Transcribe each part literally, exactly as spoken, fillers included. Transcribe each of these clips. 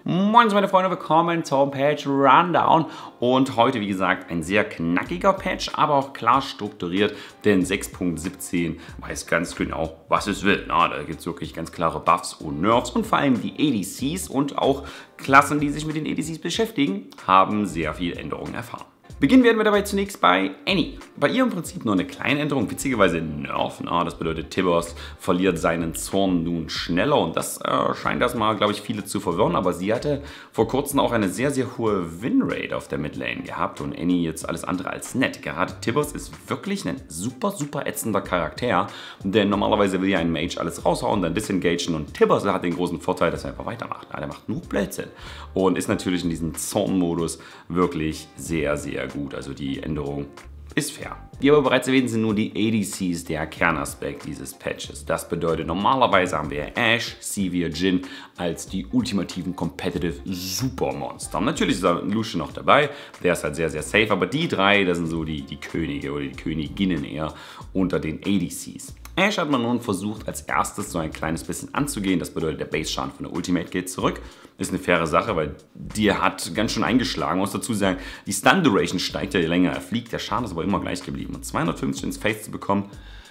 Moin meine Freunde, willkommen zum Patch Rundown und heute wie gesagt ein sehr knackiger Patch, aber auch klar strukturiert, denn sechs Punkt siebzehn weiß ganz genau, was es will. Na, da gibt es wirklich ganz klare Buffs und Nerfs und vor allem die A D Cs und auch Klassen, die sich mit den A D Cs beschäftigen, haben sehr viel Änderungen erfahren. Beginnen werden wir dabei zunächst bei Annie. Bei ihr im Prinzip nur eine kleine Änderung, witzigerweise Nerf. Na, das bedeutet, Tibbers verliert seinen Zorn nun schneller und das äh, scheint erstmal, glaube ich, viele zu verwirren. Aber sie hatte vor kurzem auch eine sehr, sehr hohe Winrate auf der Midlane gehabt und Annie jetzt alles andere als nett. Gerade Tibbers ist wirklich ein super, super ätzender Charakter, denn normalerweise will ja ein Mage alles raushauen, dann disengagen und Tibbers hat den großen Vorteil, dass er einfach weitermacht. Na, der macht nur Blödsinn und ist natürlich in diesem Zorn-Modus wirklich sehr, sehr gut. Also die Änderung ist fair. Wie aber bereits erwähnt, sind nur die A D Cs der Kernaspekt dieses Patches. Das bedeutet, normalerweise haben wir Ashe, Sivir, Jhin als die ultimativen Competitive Supermonster. Natürlich ist da Lucian noch dabei, der ist halt sehr, sehr safe, aber die drei, das sind so die, die Könige oder die Königinnen eher unter den A D Cs. Ashe hat man nun versucht, als erstes so ein kleines bisschen anzugehen. Das bedeutet, der Base-Schaden von der Ultimate geht zurück. Ist eine faire Sache, weil die hat ganz schön eingeschlagen. Man muss dazu sagen, die Stun-Duration steigt ja, je länger er fliegt. Der Schaden ist aber immer gleich geblieben. Und zweihundertfünfzig ins Face zu bekommen,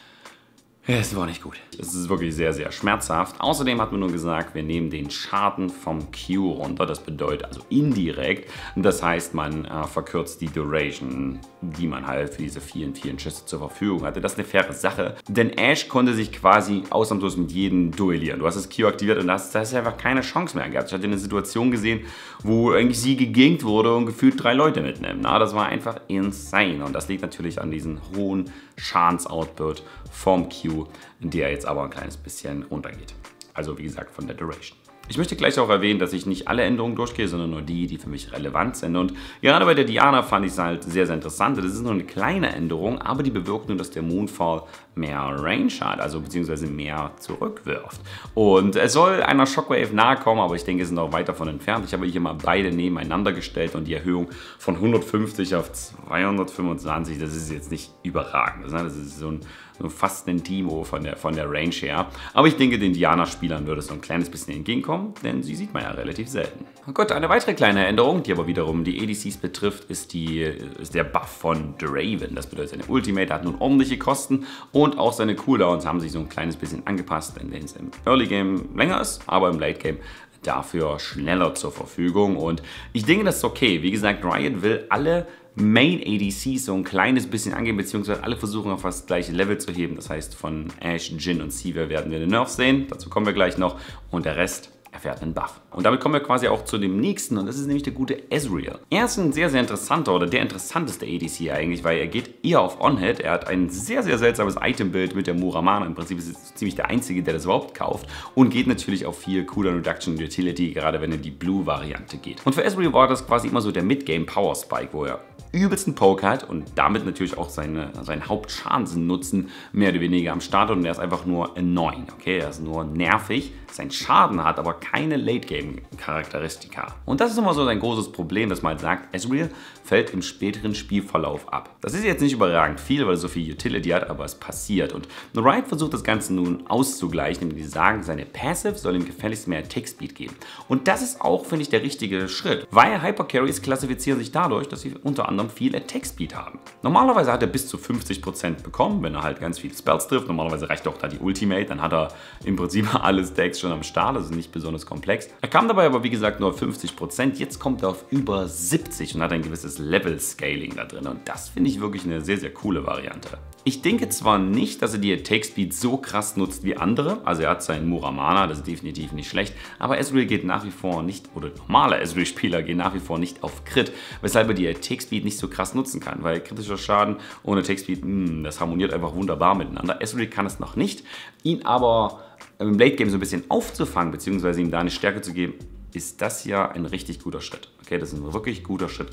es war nicht gut. Es ist wirklich sehr, sehr schmerzhaft. Außerdem hat man nur gesagt, wir nehmen den Schaden vom Q runter. Das bedeutet also indirekt. Das heißt, man äh, verkürzt die Duration, die man halt für diese vielen, vielen Schüsse zur Verfügung hatte. Das ist eine faire Sache. Denn Ashe konnte sich quasi ausnahmslos mit jedem duellieren. Du hast das Q aktiviert und hast, hast einfach keine Chance mehr gehabt. Ich hatte eine Situation gesehen, wo eigentlich sie gegankt wurde und gefühlt drei Leute mitnehmen. Na, das war einfach insane. Und das liegt natürlich an diesem hohen Schadensoutput vom Q, der jetzt aber ein kleines bisschen runtergeht. Also wie gesagt von der Duration. Ich möchte gleich auch erwähnen, dass ich nicht alle Änderungen durchgehe, sondern nur die, die für mich relevant sind. Und gerade bei der Diana fand ich es halt sehr, sehr interessant. Das ist nur eine kleine Änderung, aber die bewirkt nur, dass der Moonfall mehr Range hat, also beziehungsweise mehr zurückwirft. Und es soll einer Shockwave nahe kommen, aber ich denke, es sind noch weit davon entfernt. Ich habe hier mal beide nebeneinander gestellt und die Erhöhung von hundertfünfzig auf zweihundertfünfundzwanzig, das ist jetzt nicht überragend. Das ist so ein So fast ein Timo von der, von der Range her. Aber ich denke, den Diana-Spielern würde es so ein kleines bisschen entgegenkommen, denn sie sieht man ja relativ selten. Gut, eine weitere kleine Änderung, die aber wiederum die A D Cs betrifft, ist, die, ist der Buff von Draven. Das bedeutet, seine Ultimate hat nun ordentliche Kosten und auch seine Cooldowns haben sich so ein kleines bisschen angepasst, denn es im Early Game länger ist, aber im Late Game dafür schneller zur Verfügung. Und ich denke, das ist okay. Wie gesagt, Riot will alle Main A D Cs so ein kleines bisschen angehen, beziehungsweise alle versuchen auf das gleiche Level zu heben. Das heißt, von Ashe, Jhin und Sivir werden wir den Nerf sehen. Dazu kommen wir gleich noch. Und der Rest erfährt einen Buff. Und damit kommen wir quasi auch zu dem nächsten und das ist nämlich der gute Ezreal. Er ist ein sehr, sehr interessanter oder der interessanteste A D C eigentlich, weil er geht eher auf On-Hit. Er hat ein sehr, sehr seltsames Item-Bild mit der Muramana. Im Prinzip ist er ziemlich der Einzige, der das überhaupt kauft und geht natürlich auf viel Cooldown Reduction Utility, gerade wenn er die Blue-Variante geht. Und für Ezreal war das quasi immer so der Mid-Game-Power-Spike, wo er übelsten Poke hat und damit natürlich auch seine, seinen Hauptschadensnutzen mehr oder weniger am Start hat und er ist einfach nur annoying, okay? Er ist nur nervig, sein Schaden hat aber keine Late-Game-Charakteristika. Und das ist immer so sein großes Problem, dass man halt sagt, Ezreal fällt im späteren Spielverlauf ab. Das ist jetzt nicht überragend viel, weil er so viel Utility hat, aber es passiert. Und Riot versucht das Ganze nun auszugleichen, indem sie sagen, seine Passive soll ihm gefälligst mehr Attack-Speed geben. Und das ist auch, finde ich, der richtige Schritt, weil Hypercarries klassifizieren sich dadurch, dass sie unter anderem viel Attack-Speed haben. Normalerweise hat er bis zu fünfzig Prozent bekommen, wenn er halt ganz viele Spells trifft. Normalerweise reicht auch da die Ultimate, dann hat er im Prinzip alle Stacks schon am Start, das ist nicht besonders komplex. Er kam dabei aber wie gesagt nur auf fünfzig Prozent, jetzt kommt er auf über siebzig und hat ein gewisses Level-Scaling da drin und das finde ich wirklich eine sehr, sehr coole Variante. Ich denke zwar nicht, dass er die Attack Speed so krass nutzt wie andere, also er hat seinen Muramana, das ist definitiv nicht schlecht, aber Ezreal geht nach wie vor nicht, oder normale Ezreal-Spieler gehen nach wie vor nicht auf Crit, weshalb er die Attack Speed nicht so krass nutzen kann, weil kritischer Schaden ohne Attack Speed, mh, das harmoniert einfach wunderbar miteinander. Ezreal kann es noch nicht, ihn aber im Late Game so ein bisschen aufzufangen, beziehungsweise ihm da eine Stärke zu geben, ist das ja ein richtig guter Schritt. Okay, das ist ein wirklich guter Schritt gewesen.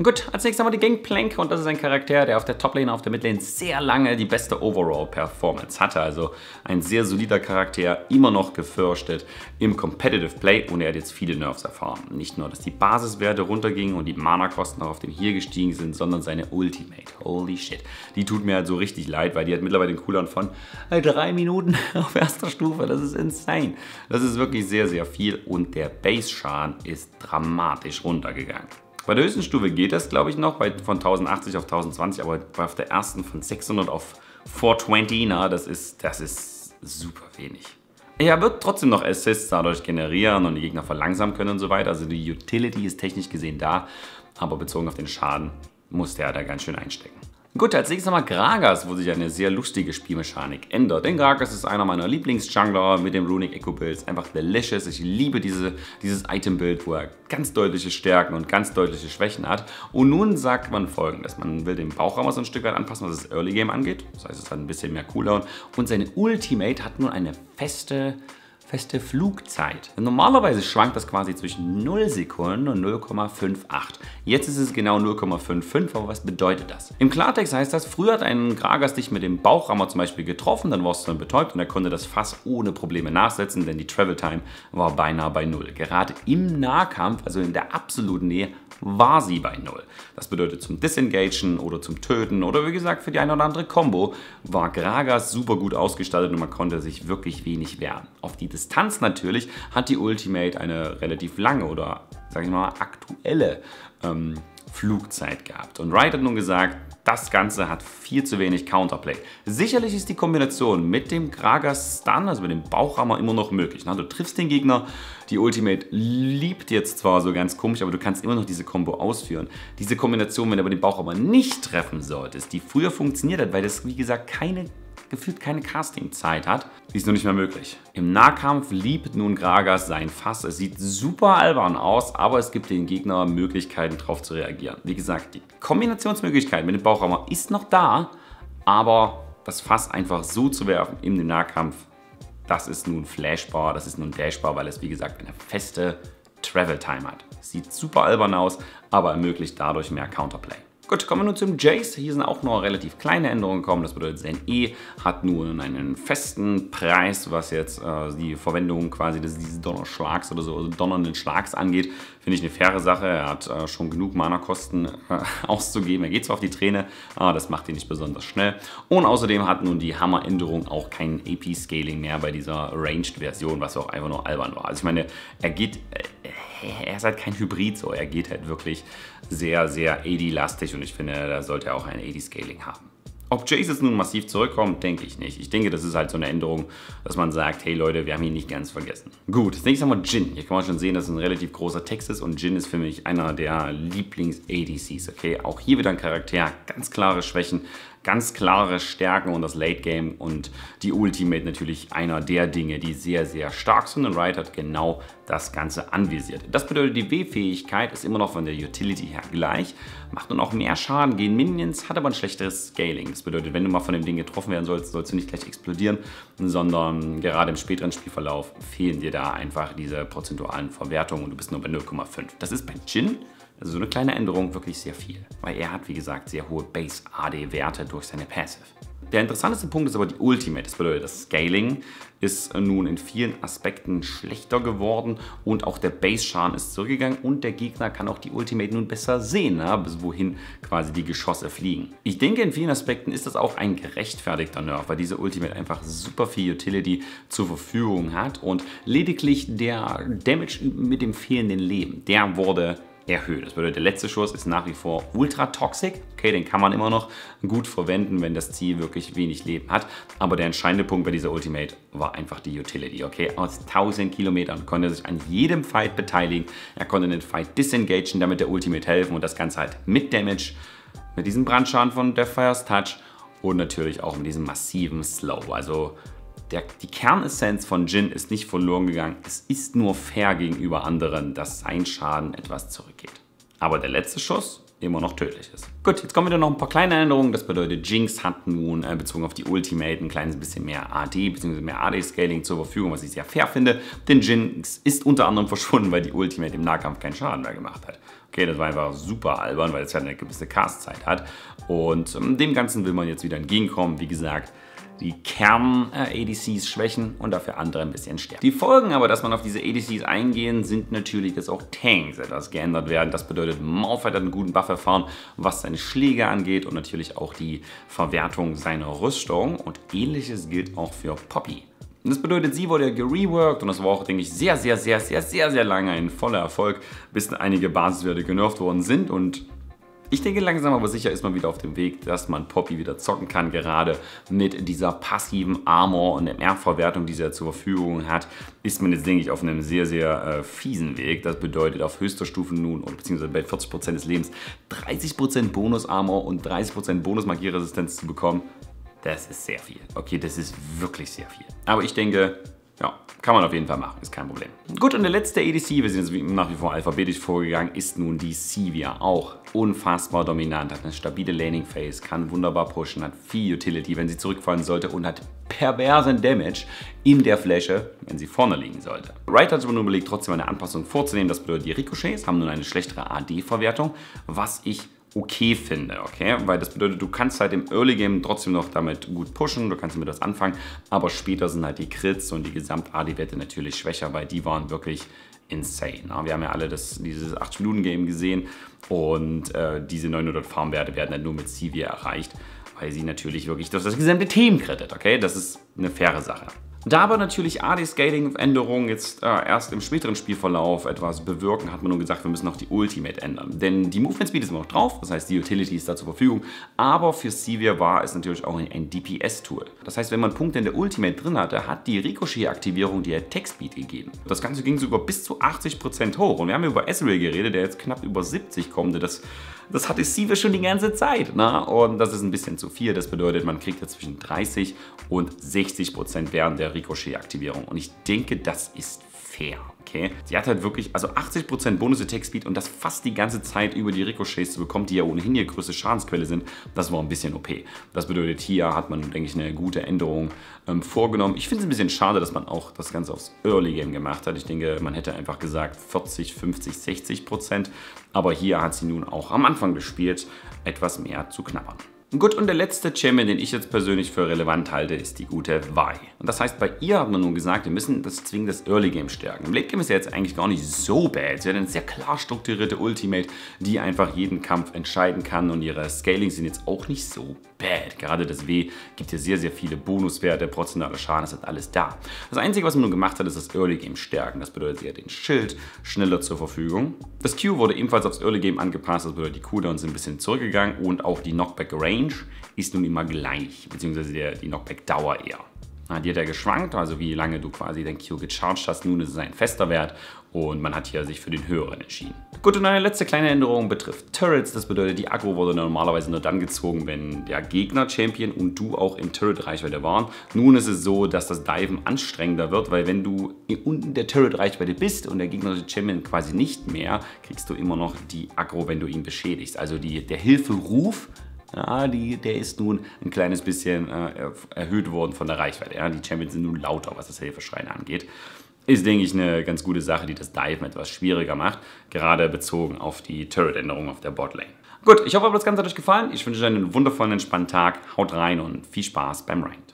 Gut, als nächstes haben wir die Gangplank und das ist ein Charakter, der auf der Toplane, auf der Midlane sehr lange die beste Overall-Performance hatte. Also ein sehr solider Charakter, immer noch gefürchtet im Competitive Play und er hat jetzt viele Nerfs erfahren. Nicht nur, dass die Basiswerte runtergingen und die Mana-Kosten auch auf den hier gestiegen sind, sondern seine Ultimate. Holy shit. Die tut mir halt so richtig leid, weil die hat mittlerweile den Cooldown von drei Minuten auf erster Stufe. Das ist insane. Das ist wirklich sehr, sehr viel und der Base-Schaden ist dramatisch runtergegangen. Bei der höchsten Stufe geht das, glaube ich, noch, bei, von tausendachtzig auf tausendzwanzig, aber auf der ersten von sechshundert auf vierhundertzwanzig, na, das ist, das ist super wenig. Er wird trotzdem noch Assists dadurch generieren und die Gegner verlangsamen können und so weiter. Also die Utility ist technisch gesehen da, aber bezogen auf den Schaden muss der da ganz schön einstecken. Gut, als nächstes nochmal Gragas, wo sich eine sehr lustige Spielmechanik ändert. Denn Gragas ist einer meiner Lieblings-Jungler mit dem Runic Echo Builds. Einfach delicious. Ich liebe diese, dieses Item-Bild, wo er ganz deutliche Stärken und ganz deutliche Schwächen hat. Und nun sagt man Folgendes. Man will den Bauchraum so ein Stück weit anpassen, was das Early Game angeht. Das heißt, es hat ein bisschen mehr Cooldown. Und seine Ultimate hat nun eine feste... feste Flugzeit. Normalerweise schwankt das quasi zwischen null Sekunden und null Komma achtundfünfzig. Jetzt ist es genau null Komma fünfundfünfzig, aber was bedeutet das? Im Klartext heißt das, früher hat ein Gragas dich mit dem Bauchrammer zum Beispiel getroffen, dann warst du dann betäubt und er konnte das Fass ohne Probleme nachsetzen, denn die Travel Time war beinahe bei null. Gerade im Nahkampf, also in der absoluten Nähe, war sie bei null. Das bedeutet zum Disengagen oder zum Töten oder wie gesagt für die eine oder andere Combo war Gragas super gut ausgestattet und man konnte sich wirklich wenig wehren. Auf die Distanz natürlich hat die Ultimate eine relativ lange oder sag ich mal aktuelle ähm, Flugzeit gehabt. Und Riot hat nun gesagt, das Ganze hat viel zu wenig Counterplay. Sicherlich ist die Kombination mit dem Gragas Stun, also mit dem Bauchhammer, immer noch möglich. Du triffst den Gegner, die Ultimate liebt jetzt zwar so ganz komisch, aber du kannst immer noch diese Combo ausführen. Diese Kombination, wenn du aber den Bauchhammer nicht treffen solltest, die früher funktioniert hat, weil das wie gesagt keine gefühlt keine Casting-Zeit hat, die ist noch nicht mehr möglich. Im Nahkampf liebt nun Gragas sein Fass. Es sieht super albern aus, aber es gibt den Gegner Möglichkeiten darauf zu reagieren. Wie gesagt, die Kombinationsmöglichkeit mit dem Bauchhammer ist noch da, aber das Fass einfach so zu werfen im Nahkampf, das ist nun flashbar, das ist nun dashbar, weil es wie gesagt eine feste Travel Time hat. Sieht super albern aus, aber ermöglicht dadurch mehr Counterplay. Gut, kommen wir nun zum Jace. Hier sind auch noch relativ kleine Änderungen gekommen. Das bedeutet, sein E hat nun einen festen Preis, was jetzt äh, die Verwendung quasi des, dieses Donnerschlags oder so, also donnernden Schlags angeht. Finde ich eine faire Sache. Er hat äh, schon genug Mana-Kosten äh, auszugeben. Er geht zwar auf die Träne, aber das macht ihn nicht besonders schnell. Und außerdem hat nun die Hammer-Änderung auch kein A P-Scaling mehr bei dieser Ranged-Version, was auch einfach nur albern war. Also ich meine, er geht... Äh, er ist halt kein Hybrid, so er geht halt wirklich sehr, sehr A D-lastig und ich finde, da sollte er auch ein A D-Scaling haben. Ob Jace jetzt nun massiv zurückkommt, denke ich nicht. Ich denke, das ist halt so eine Änderung, dass man sagt, hey Leute, wir haben ihn nicht ganz vergessen. Gut, als nächstes haben wir Jhin. Hier kann man schon sehen, dass es ein relativ großer Text ist und Jhin ist für mich einer der Lieblings-A D Cs. Okay, auch hier wieder ein Charakter, ganz klare Schwächen, ganz klare Stärken und das Late Game und die Ultimate natürlich einer der Dinge, die sehr, sehr stark sind und Riot hat genau das Ganze anvisiert. Das bedeutet, die W-Fähigkeit ist immer noch von der Utility her gleich, macht nun auch mehr Schaden gegen Minions, hat aber ein schlechteres Scaling. Das bedeutet, wenn du mal von dem Ding getroffen werden sollst, sollst du nicht gleich explodieren, sondern gerade im späteren Spielverlauf fehlen dir da einfach diese prozentualen Verwertungen und du bist nur bei null Komma fünf. Das ist bei Jhin, also so eine kleine Änderung, wirklich sehr viel. Weil er hat, wie gesagt, sehr hohe Base-A D-Werte durch seine Passive. Der interessanteste Punkt ist aber die Ultimate. Das bedeutet, das Scaling ist nun in vielen Aspekten schlechter geworden und auch der Base-Schaden ist zurückgegangen und der Gegner kann auch die Ultimate nun besser sehen, na, bis wohin quasi die Geschosse fliegen. Ich denke, in vielen Aspekten ist das auch ein gerechtfertigter Nerf, weil diese Ultimate einfach super viel Utility zur Verfügung hat und lediglich der Damage mit dem fehlenden Leben, der wurde erhöht. Das bedeutet, der letzte Schuss ist nach wie vor ultra toxic. Okay, den kann man immer noch gut verwenden, wenn das Ziel wirklich wenig Leben hat. Aber der entscheidende Punkt bei dieser Ultimate war einfach die Utility. Okay, aus tausend Kilometern konnte er sich an jedem Fight beteiligen. Er konnte den Fight disengagen, damit der Ultimate helfen und das Ganze halt mit Damage, mit diesem Brandschaden von Deathfire's Touch und natürlich auch mit diesem massiven Slow. Also Der, die Kernessenz von Jhin ist nicht verloren gegangen. Es ist nur fair gegenüber anderen, dass sein Schaden etwas zurückgeht. Aber der letzte Schuss immer noch tödlich ist. Gut, jetzt kommen wieder noch ein paar kleine Änderungen. Das bedeutet, Jinx hat nun äh, bezogen auf die Ultimate ein kleines bisschen mehr A D bzw. mehr A D-Scaling zur Verfügung, was ich sehr fair finde. Denn Jinx ist unter anderem verschwunden, weil die Ultimate im Nahkampf keinen Schaden mehr gemacht hat. Okay, das war einfach super albern, weil es ja eine gewisse Castzeit hat. Und ähm, dem Ganzen will man jetzt wieder entgegenkommen. Wie gesagt, die Kern-A D Cs schwächen und dafür andere ein bisschen stärken. Die Folgen aber, dass man auf diese A D Cs eingehen, sind natürlich, dass auch Tanks etwas geändert werden. Das bedeutet, Malphite hat einen guten Buff erfahren, was seine Schläge angeht und natürlich auch die Verwertung seiner Rüstung. Und ähnliches gilt auch für Poppy. Und das bedeutet, sie wurde gereworked und das war auch, denke ich, sehr, sehr, sehr, sehr, sehr, sehr lange ein voller Erfolg, bis einige Basiswerte genervt worden sind. Und ich denke, langsam aber sicher ist man wieder auf dem Weg, dass man Poppy wieder zocken kann. Gerade mit dieser passiven Armor und der M R-Verwertung, die sie ja zur Verfügung hat, ist man jetzt, denke ich, auf einem sehr, sehr äh, fiesen Weg. Das bedeutet auf höchster Stufe nun, oder beziehungsweise bei vierzig Prozent des Lebens, dreißig Prozent Bonus-Armor und dreißig Prozent Bonus-Magierresistenz zu bekommen. Das ist sehr viel. Okay, das ist wirklich sehr viel. Aber ich denke, ja, kann man auf jeden Fall machen, ist kein Problem. Gut, und der letzte A D C, wir sind jetzt nach wie vor alphabetisch vorgegangen, ist nun die Xayah. Auch unfassbar dominant, hat eine stabile Laning Phase, kann wunderbar pushen, hat viel Utility, wenn sie zurückfallen sollte und hat perversen Damage in der Fläche, wenn sie vorne liegen sollte. Riot hat sich aber nur überlegt, trotzdem eine Anpassung vorzunehmen. Das bedeutet, die Ricochets haben nun eine schlechtere A D-Verwertung, was ich okay finde, okay? Weil das bedeutet, du kannst halt im Early Game trotzdem noch damit gut pushen, du kannst damit was anfangen, aber später sind halt die Crits und die Gesamt-A D-Werte natürlich schwächer, weil die waren wirklich insane. Wir haben ja alle das, dieses acht Minuten Game gesehen und äh, diese neunhundert Farmwerte werden dann nur mit Xayah erreicht, weil sie natürlich wirklich das, das gesamte Team crittet, okay? Das ist eine faire Sache. Da aber natürlich A D-Scaling-Änderungen jetzt äh, erst im späteren Spielverlauf etwas bewirken, hat man nur gesagt, wir müssen auch die Ultimate ändern. Denn die Movement Speed ist immer noch drauf, das heißt, die Utility ist da zur Verfügung. Aber für Xayah war es natürlich auch ein D P S-Tool. Das heißt, wenn man Punkte in der Ultimate drin hatte, hat die Ricochet-Aktivierung die Attack Speed gegeben. Das Ganze ging sogar bis zu achtzig Prozent hoch. Und wir haben über Ezreal geredet, der jetzt knapp über siebzig kommt. Das Das hatte Xayah schon die ganze Zeit, ne? Und das ist ein bisschen zu viel. Das bedeutet, man kriegt jetzt zwischen dreißig und sechzig Prozent während der Ricochet-Aktivierung. Und ich denke, das ist fair, okay? Sie hat halt wirklich, also achtzig Prozent Bonus-Attack-Speed und das fast die ganze Zeit über die Ricochets zu bekommen, die ja ohnehin die größte Schadensquelle sind. Das war ein bisschen O P. Das bedeutet, hier hat man, denke ich, eine gute Änderung ähm, vorgenommen. Ich finde es ein bisschen schade, dass man auch das Ganze aufs Early Game gemacht hat. Ich denke, man hätte einfach gesagt vierzig, fünfzig, sechzig Prozent. Aber hier hat sie nun auch am Anfang des Spiels etwas mehr zu knabbern. Gut, und der letzte Champion, den ich jetzt persönlich für relevant halte, ist die gute Vi. Und das heißt, bei ihr hat man nun gesagt, wir müssen das zwingend das Early Game stärken. Im Late Game ist ja jetzt eigentlich gar nicht so bad. Sie hat eine sehr klar strukturierte Ultimate, die einfach jeden Kampf entscheiden kann und ihre Scalings sind jetzt auch nicht so bad. Gerade das W gibt hier sehr, sehr viele Bonuswerte, prozentuale Schaden, das ist alles da. Das Einzige, was man nun gemacht hat, ist das Early Game stärken. Das bedeutet, sie hat den Schild schneller zur Verfügung. Das Q wurde ebenfalls aufs Early Game angepasst, das bedeutet, die Cooldowns sind ein bisschen zurückgegangen und auch die Knockback Range ist nun immer gleich, beziehungsweise der, die Knockback-Dauer eher. Die hat ja geschwankt, also wie lange du quasi dein Q gecharged hast. Nun ist es ein fester Wert und man hat hier sich für den höheren entschieden. Gut, und eine letzte kleine Änderung betrifft Turrets. Das bedeutet, die Aggro wurde normalerweise nur dann gezogen, wenn der Gegner Champion und du auch in Turret-Reichweite waren. Nun ist es so, dass das Diven anstrengender wird, weil wenn du unten der Turret-Reichweite bist und der gegnerische Champion quasi nicht mehr, kriegst du immer noch die Aggro, wenn du ihn beschädigst. Also die, der Hilferuf, ja, die, der ist nun ein kleines bisschen äh, erhöht worden von der Reichweite. Ja. Die Champions sind nun lauter, was das Hilfeschreien angeht. Ist, denke ich, eine ganz gute Sache, die das Diven etwas schwieriger macht, gerade bezogen auf die Turret-Änderung auf der Botlane. Gut, ich hoffe, das Ganze hat euch gefallen. Ich wünsche euch einen wundervollen, entspannten Tag. Haut rein und viel Spaß beim Ranked.